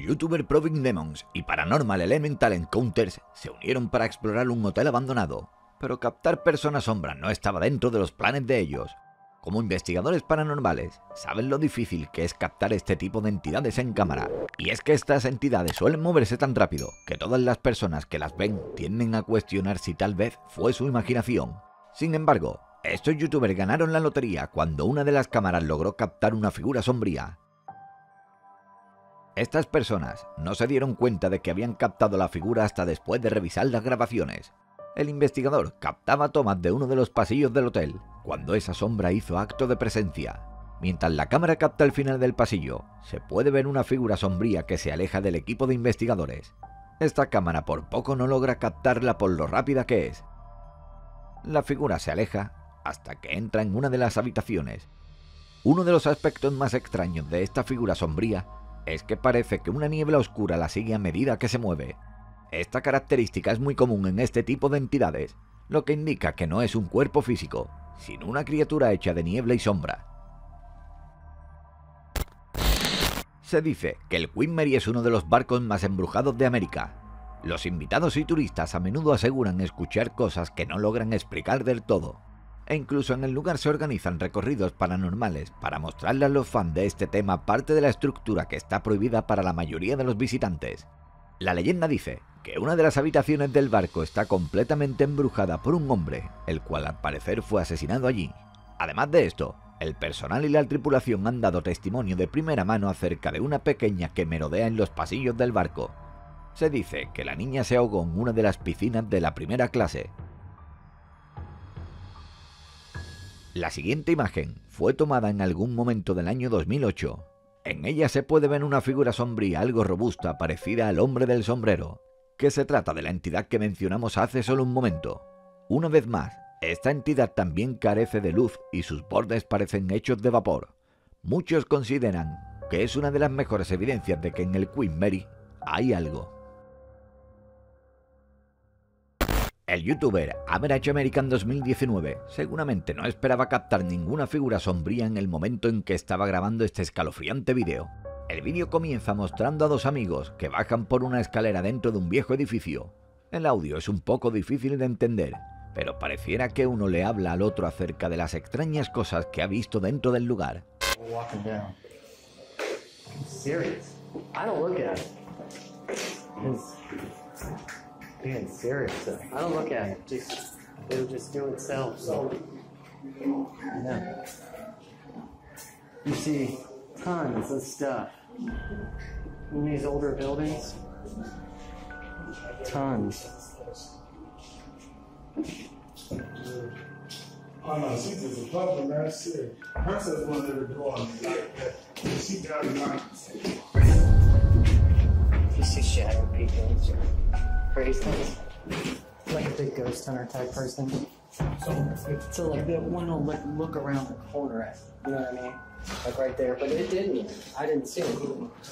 youtuber Proving Demons y Paranormal Elemental Encounters se unieron para explorar un hotel abandonado, pero captar personas sombras no estaba dentro de los planes de ellos. Como investigadores paranormales, saben lo difícil que es captar este tipo de entidades en cámara, y es que estas entidades suelen moverse tan rápido que todas las personas que las ven tienden a cuestionar si tal vez fue su imaginación. Sin embargo, estos youtubers ganaron la lotería cuando una de las cámaras logró captar una figura sombría. Estas personas no se dieron cuenta de que habían captado la figura hasta después de revisar las grabaciones. El investigador captaba tomas de uno de los pasillos del hotel, cuando esa sombra hizo acto de presencia. Mientras la cámara capta el final del pasillo, se puede ver una figura sombría que se aleja del equipo de investigadores. Esta cámara por poco no logra captarla por lo rápida que es. La figura se aleja hasta que entra en una de las habitaciones. Uno de los aspectos más extraños de esta figura sombría es que parece que una niebla oscura la sigue a medida que se mueve. Esta característica es muy común en este tipo de entidades, lo que indica que no es un cuerpo físico, sino una criatura hecha de niebla y sombra. Se dice que el Queen Mary es uno de los barcos más embrujados de América. Los invitados y turistas a menudo aseguran escuchar cosas que no logran explicar del todo, e incluso en el lugar se organizan recorridos paranormales para mostrarle a los fans de este tema parte de la estructura que está prohibida para la mayoría de los visitantes. La leyenda dice que una de las habitaciones del barco está completamente embrujada por un hombre, el cual al parecer fue asesinado allí. Además de esto, el personal y la tripulación han dado testimonio de primera mano acerca de una pequeña que merodea en los pasillos del barco. Se dice que la niña se ahogó en una de las piscinas de la primera clase. La siguiente imagen fue tomada en algún momento del año 2008. En ella se puede ver una figura sombría algo robusta parecida al hombre del sombrero, que se trata de la entidad que mencionamos hace solo un momento. Una vez más, esta entidad también carece de luz y sus bordes parecen hechos de vapor. Muchos consideran que es una de las mejores evidencias de que en el Queen Mary hay algo. El youtuber Average American 2019 seguramente no esperaba captar ninguna figura sombría en el momento en que estaba grabando este escalofriante vídeo. El vídeo comienza mostrando a dos amigos que bajan por una escalera dentro de un viejo edificio. El audio es un poco difícil de entender, pero pareciera que uno le habla al otro acerca de las extrañas cosas que ha visto dentro del lugar. Being serious though. I don't look at it. It'll just do itself. So, yeah. You see tons of stuff in these older buildings. Tons. Oh no, she just a public man. Shit. Her says one of the doors like that. She got it right. You see shadow people. Crazy. Like a big ghost hunter type person. So like that one will like look around the corner at, you know what I mean? Like right there, but it didn't. I didn't see it.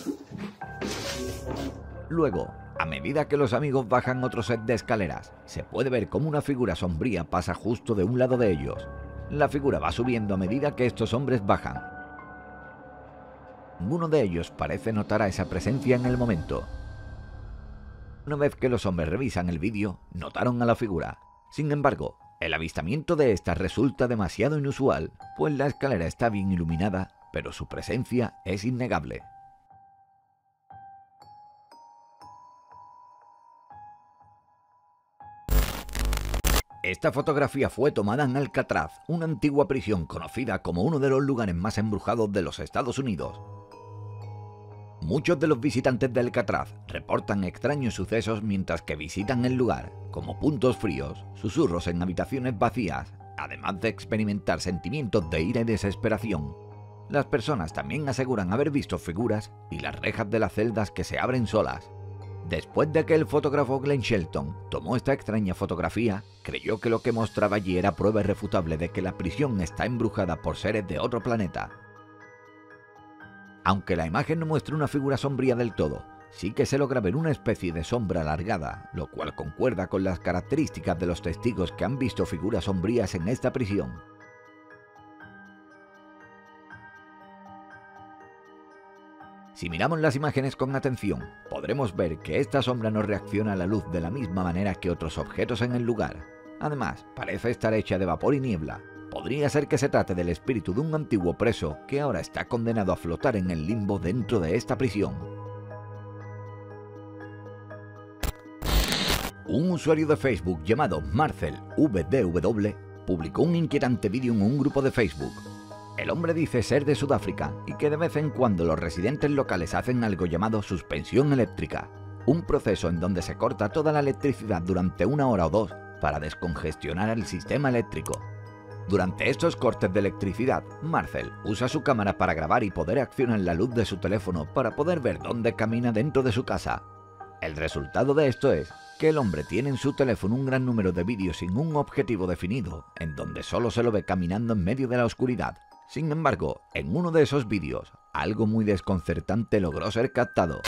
Luego, a medida que los amigos bajan otro set de escaleras, se puede ver cómo una figura sombría pasa justo de un lado de ellos. La figura va subiendo a medida que estos hombres bajan. Ninguno de ellos parece notar a esa presencia en el momento. Una vez que los hombres revisan el vídeo, notaron a la figura. Sin embargo, el avistamiento de esta resulta demasiado inusual, pues la escalera está bien iluminada, pero su presencia es innegable. Esta fotografía fue tomada en Alcatraz, una antigua prisión conocida como uno de los lugares más embrujados de los Estados Unidos. Muchos de los visitantes de Alcatraz reportan extraños sucesos mientras que visitan el lugar, como puntos fríos, susurros en habitaciones vacías, además de experimentar sentimientos de ira y desesperación. Las personas también aseguran haber visto figuras y las rejas de las celdas que se abren solas. Después de que el fotógrafo Glenn Shelton tomó esta extraña fotografía, creyó que lo que mostraba allí era prueba irrefutable de que la prisión está embrujada por seres de otro planeta. Aunque la imagen no muestra una figura sombría del todo, sí que se logra ver una especie de sombra alargada, lo cual concuerda con las características de los testigos que han visto figuras sombrías en esta prisión. Si miramos las imágenes con atención, podremos ver que esta sombra no reacciona a la luz de la misma manera que otros objetos en el lugar. Además, parece estar hecha de vapor y niebla. Podría ser que se trate del espíritu de un antiguo preso que ahora está condenado a flotar en el limbo dentro de esta prisión. Un usuario de Facebook llamado MarcelVDW publicó un inquietante vídeo en un grupo de Facebook. El hombre dice ser de Sudáfrica y que de vez en cuando los residentes locales hacen algo llamado suspensión eléctrica, un proceso en donde se corta toda la electricidad durante 1 hora o 2 para descongestionar el sistema eléctrico. Durante estos cortes de electricidad, Marcel usa su cámara para grabar y poder accionar la luz de su teléfono para poder ver dónde camina dentro de su casa. El resultado de esto es que el hombre tiene en su teléfono un gran número de vídeos sin un objetivo definido, en donde solo se lo ve caminando en medio de la oscuridad. Sin embargo, en uno de esos vídeos, algo muy desconcertante logró ser captado.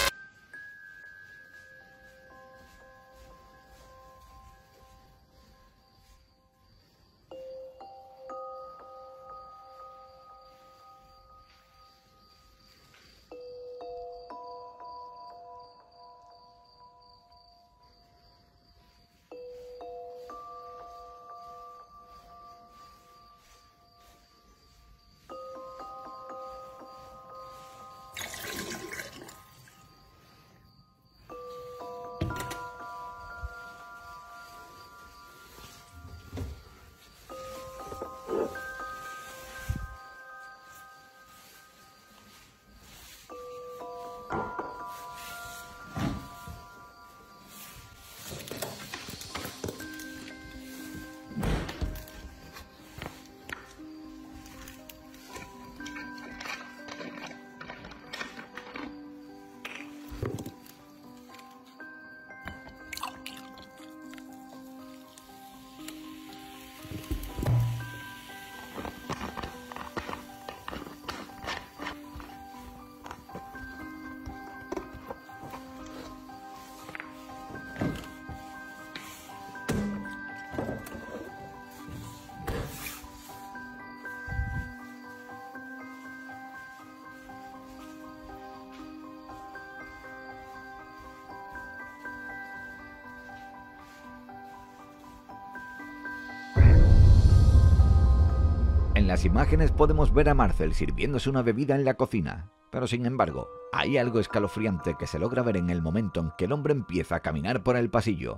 En las imágenes podemos ver a Marcel sirviéndose una bebida en la cocina, pero sin embargo, hay algo escalofriante que se logra ver en el momento en que el hombre empieza a caminar por el pasillo.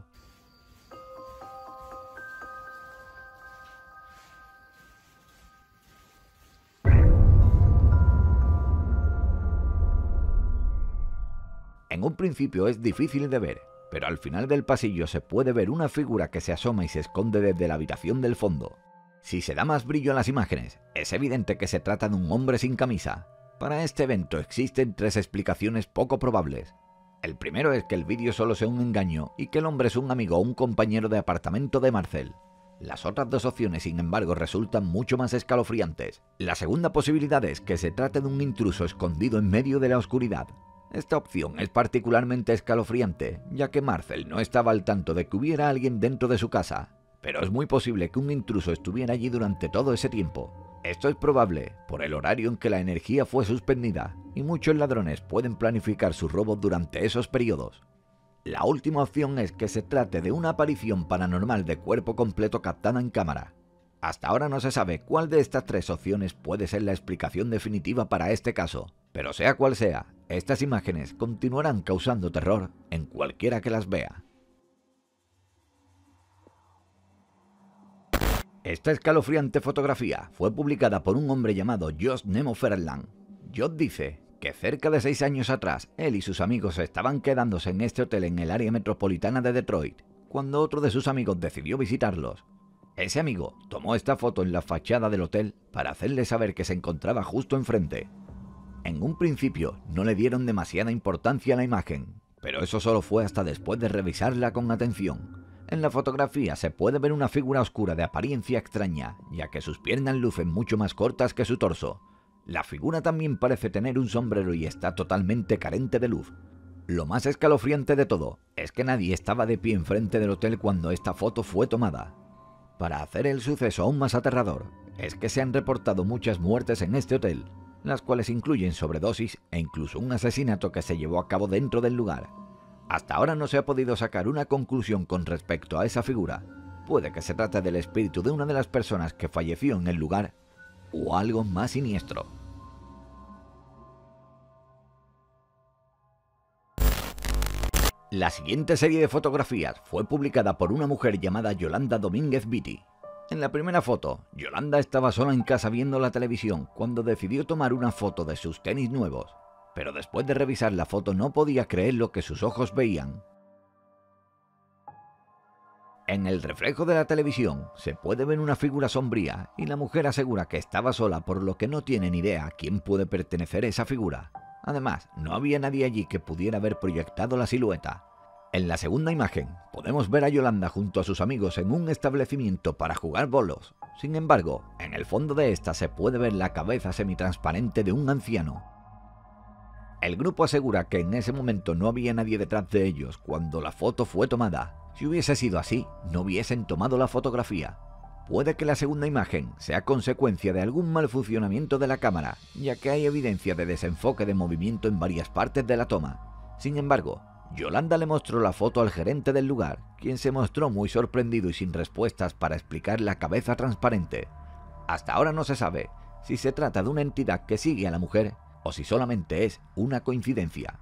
En un principio es difícil de ver, pero al final del pasillo se puede ver una figura que se asoma y se esconde desde la habitación del fondo. Si se da más brillo a las imágenes, es evidente que se trata de un hombre sin camisa. Para este evento existen 3 explicaciones poco probables. El primero es que el vídeo solo sea un engaño y que el hombre es un amigo o un compañero de apartamento de Marcel. Las otras 2 opciones, sin embargo, resultan mucho más escalofriantes. La segunda posibilidad es que se trate de un intruso escondido en medio de la oscuridad. Esta opción es particularmente escalofriante, ya que Marcel no estaba al tanto de que hubiera alguien dentro de su casa. Pero es muy posible que un intruso estuviera allí durante todo ese tiempo. Esto es probable por el horario en que la energía fue suspendida, y muchos ladrones pueden planificar sus robos durante esos periodos. La última opción es que se trate de una aparición paranormal de cuerpo completo captada en cámara. Hasta ahora no se sabe cuál de estas 3 opciones puede ser la explicación definitiva para este caso, pero sea cual sea, estas imágenes continuarán causando terror en cualquiera que las vea. Esta escalofriante fotografía fue publicada por un hombre llamado Josh Nemo-Ferland. Josh dice que cerca de 6 años atrás, él y sus amigos estaban quedándose en este hotel en el área metropolitana de Detroit, cuando otro de sus amigos decidió visitarlos. Ese amigo tomó esta foto en la fachada del hotel para hacerle saber que se encontraba justo enfrente. En un principio no le dieron demasiada importancia a la imagen, pero eso solo fue hasta después de revisarla con atención. En la fotografía se puede ver una figura oscura de apariencia extraña, ya que sus piernas lucen mucho más cortas que su torso. La figura también parece tener un sombrero y está totalmente carente de luz. Lo más escalofriante de todo es que nadie estaba de pie enfrente del hotel cuando esta foto fue tomada. Para hacer el suceso aún más aterrador, es que se han reportado muchas muertes en este hotel. las cuales incluyen sobredosis e incluso un asesinato que se llevó a cabo dentro del lugar. Hasta ahora no se ha podido sacar una conclusión con respecto a esa figura. Puede que se trate del espíritu de una de las personas que falleció en el lugar o algo más siniestro. La siguiente serie de fotografías fue publicada por una mujer llamada Yolanda Domínguez Vitti. En la primera foto, Yolanda estaba sola en casa viendo la televisión cuando decidió tomar una foto de sus tenis nuevos, pero después de revisar la foto no podía creer lo que sus ojos veían. En el reflejo de la televisión se puede ver una figura sombría y la mujer asegura que estaba sola, por lo que no tiene ni idea a quién puede pertenecer esa figura. Además, no había nadie allí que pudiera haber proyectado la silueta. En la segunda imagen, podemos ver a Yolanda junto a sus amigos en un establecimiento para jugar bolos. Sin embargo, en el fondo de esta se puede ver la cabeza semitransparente de un anciano. El grupo asegura que en ese momento no había nadie detrás de ellos cuando la foto fue tomada. Si hubiese sido así, no hubiesen tomado la fotografía. Puede que la segunda imagen sea consecuencia de algún mal funcionamiento de la cámara, ya que hay evidencia de desenfoque de movimiento en varias partes de la toma. Sin embargo, Yolanda le mostró la foto al gerente del lugar, quien se mostró muy sorprendido y sin respuestas para explicar la cabeza transparente. Hasta ahora no se sabe si se trata de una entidad que sigue a la mujer o si solamente es una coincidencia.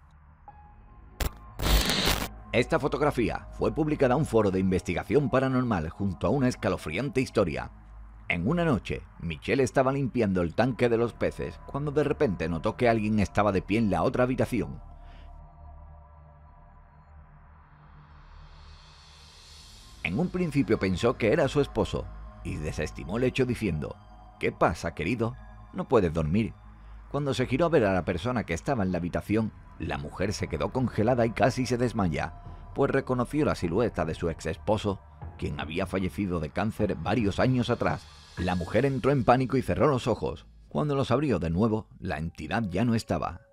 Esta fotografía fue publicada en un foro de investigación paranormal junto a una escalofriante historia. En una noche, Michelle estaba limpiando el tanque de los peces cuando de repente notó que alguien estaba de pie en la otra habitación. En un principio pensó que era su esposo y desestimó el hecho diciendo: «¿Qué pasa, querido? ¿No puedes dormir?». Cuando se giró a ver a la persona que estaba en la habitación, la mujer se quedó congelada y casi se desmaya, pues reconoció la silueta de su ex esposo, quien había fallecido de cáncer varios años atrás. La mujer entró en pánico y cerró los ojos. Cuando los abrió de nuevo, la entidad ya no estaba.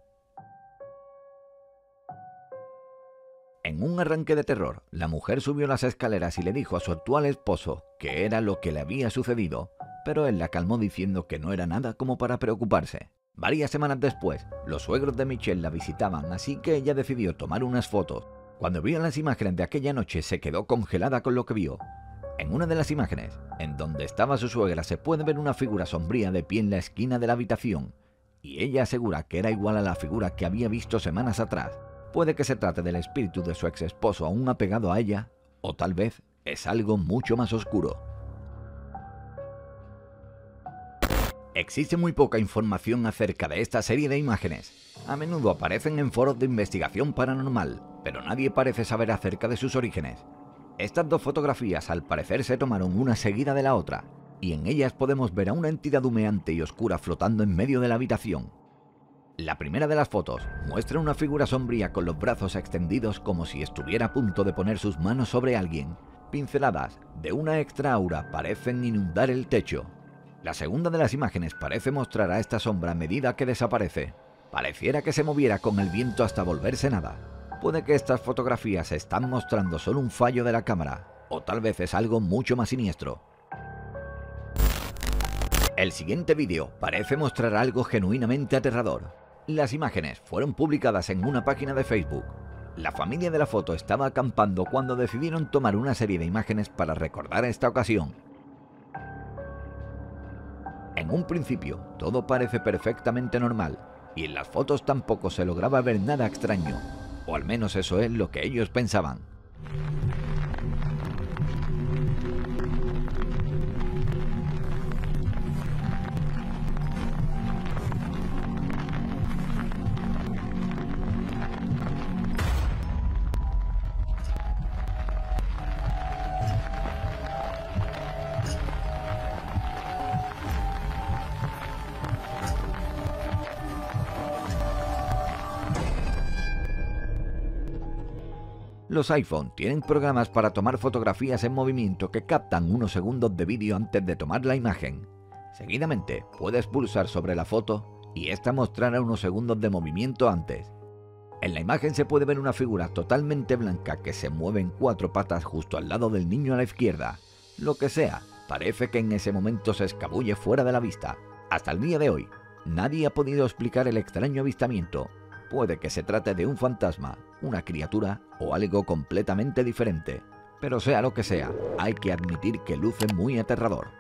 En un arranque de terror, la mujer subió las escaleras y le dijo a su actual esposo que era lo que le había sucedido, pero él la calmó diciendo que no era nada como para preocuparse. Varias semanas después, los suegros de Michelle la visitaban, así que ella decidió tomar unas fotos. Cuando vio las imágenes de aquella noche, se quedó congelada con lo que vio. En una de las imágenes, en donde estaba su suegra, se puede ver una figura sombría de pie en la esquina de la habitación, y ella asegura que era igual a la figura que había visto semanas atrás. Puede que se trate del espíritu de su ex esposo aún apegado a ella, o tal vez es algo mucho más oscuro. Existe muy poca información acerca de esta serie de imágenes. A menudo aparecen en foros de investigación paranormal, pero nadie parece saber acerca de sus orígenes. Estas dos fotografías al parecer se tomaron una seguida de la otra, y en ellas podemos ver a una entidad humeante y oscura flotando en medio de la habitación. La primera de las fotos muestra una figura sombría con los brazos extendidos como si estuviera a punto de poner sus manos sobre alguien. Pinceladas de una extra aura parecen inundar el techo. La segunda de las imágenes parece mostrar a esta sombra a medida que desaparece. Pareciera que se moviera con el viento hasta volverse nada. Puede que estas fotografías están mostrando solo un fallo de la cámara, o tal vez es algo mucho más siniestro. El siguiente vídeo parece mostrar algo genuinamente aterrador. Las imágenes fueron publicadas en una página de Facebook. La familia de la foto estaba acampando cuando decidieron tomar una serie de imágenes para recordar esta ocasión. En un principio, todo parece perfectamente normal, y en las fotos tampoco se lograba ver nada extraño, o al menos eso es lo que ellos pensaban. Los iPhone tienen programas para tomar fotografías en movimiento que captan unos segundos de vídeo antes de tomar la imagen. Seguidamente, puedes pulsar sobre la foto y esta mostrará unos segundos de movimiento antes. En la imagen se puede ver una figura totalmente blanca que se mueve en 4 patas justo al lado del niño a la izquierda. Lo que sea, parece que en ese momento se escabulle fuera de la vista. Hasta el día de hoy, nadie ha podido explicar el extraño avistamiento. Puede que se trate de un fantasma, una criatura o algo completamente diferente. Pero sea lo que sea, hay que admitir que luce muy aterrador.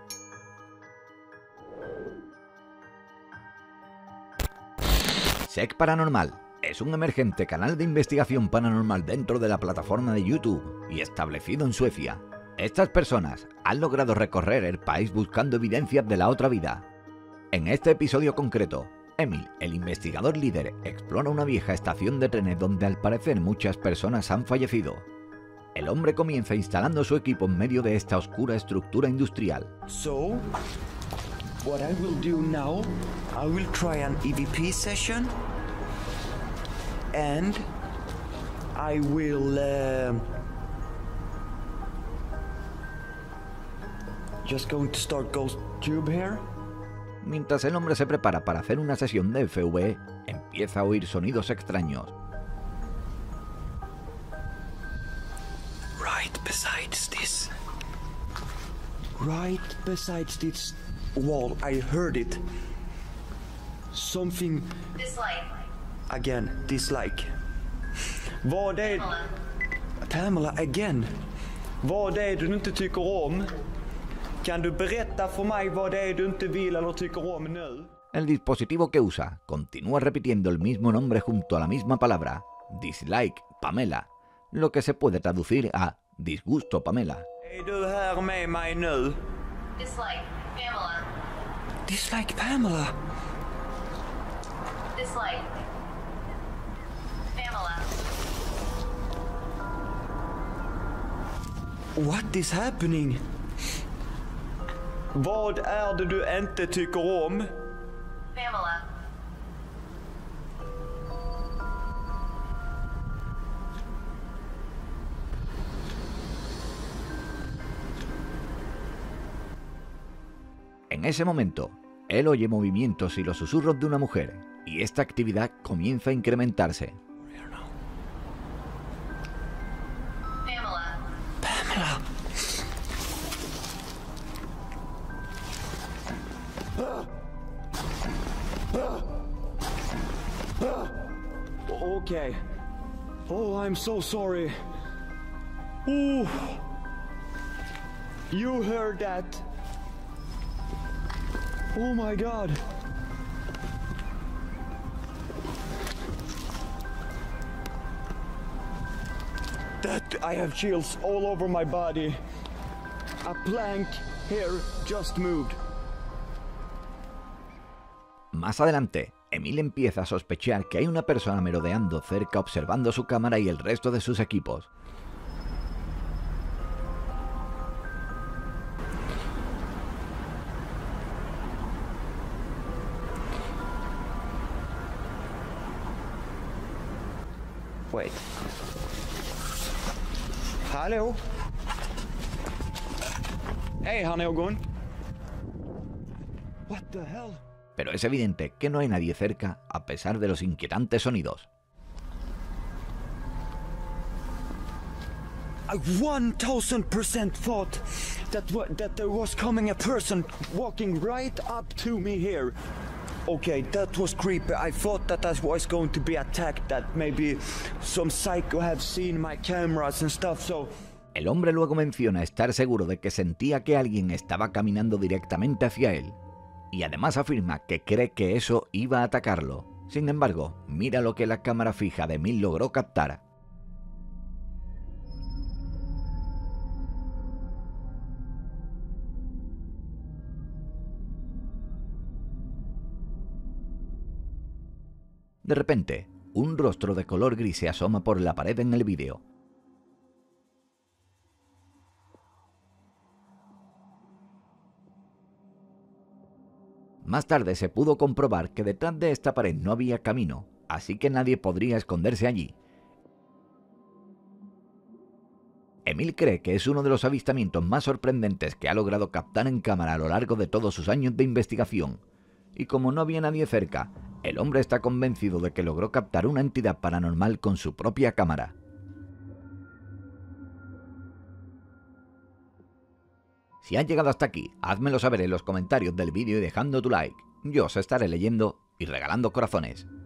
Sec Paranormal es un emergente canal de investigación paranormal dentro de la plataforma de YouTube y establecido en Suecia. Estas personas han logrado recorrer el país buscando evidencias de la otra vida. En este episodio concreto, Emil, el investigador líder, explora una vieja estación de trenes donde al parecer muchas personas han fallecido. El hombre comienza instalando su equipo en medio de esta oscura estructura industrial. So, what I will do now, I will try an EVP session, and I will just going to start Ghost Tube here. Mientras el hombre se prepara para hacer una sesión de FV, empieza a oír sonidos extraños. Right besides this wall, I heard it. Something. Dislike. Again, dislike. Vad är... Pamela, again. Vad är du inte tycker om? Kan du berätta för mig vad det är du inte vill eller tycker om nu? El dispositivo que usa continúa repitiendo el mismo nombre junto a la misma palabra, dislike Pamela, lo que se puede traducir a disgusto Pamela. Är du här med mig nu? Dislike. Pamela. Dislike Pamela. Dislike. Pamela. What is happening? Vad är det du inte tycker om? Pamela. En ese momento, él oye movimientos y los susurros de una mujer, y esta actividad comienza a incrementarse. Pamela. Pamela. Okay. Oh, I'm so sorry. Ooh. You heard that? Oh my God. That I have chills all over my body. A plank here just moved. Más adelante, Emil empieza a sospechar que hay una persona merodeando cerca observando su cámara y el resto de sus equipos. Wait. Hallå? Hej, har någon? What the hell? Pero es evidente que no hay nadie cerca a pesar de los inquietantes sonidos. I 1000% thought that there was coming a person walking right up to me here. Okay, that was creepy. I thought that I was going to be attacked, that maybe some psycho have seen my cameras and stuff, so... El hombre luego menciona estar seguro de que sentía que alguien estaba caminando directamente hacia él, y además afirma que cree que eso iba a atacarlo. Sin embargo, mira lo que la cámara fija de Emil logró captar. De repente, un rostro de color gris se asoma por la pared en el vídeo. Más tarde se pudo comprobar que detrás de esta pared no había camino, así que nadie podría esconderse allí. Emil cree que es uno de los avistamientos más sorprendentes que ha logrado captar en cámara a lo largo de todos sus años de investigación, y como no había nadie cerca, el hombre está convencido de que logró captar una entidad paranormal con su propia cámara. Si has llegado hasta aquí, házmelo saber en los comentarios del vídeo y dejando tu like. Yo os estaré leyendo y regalando corazones.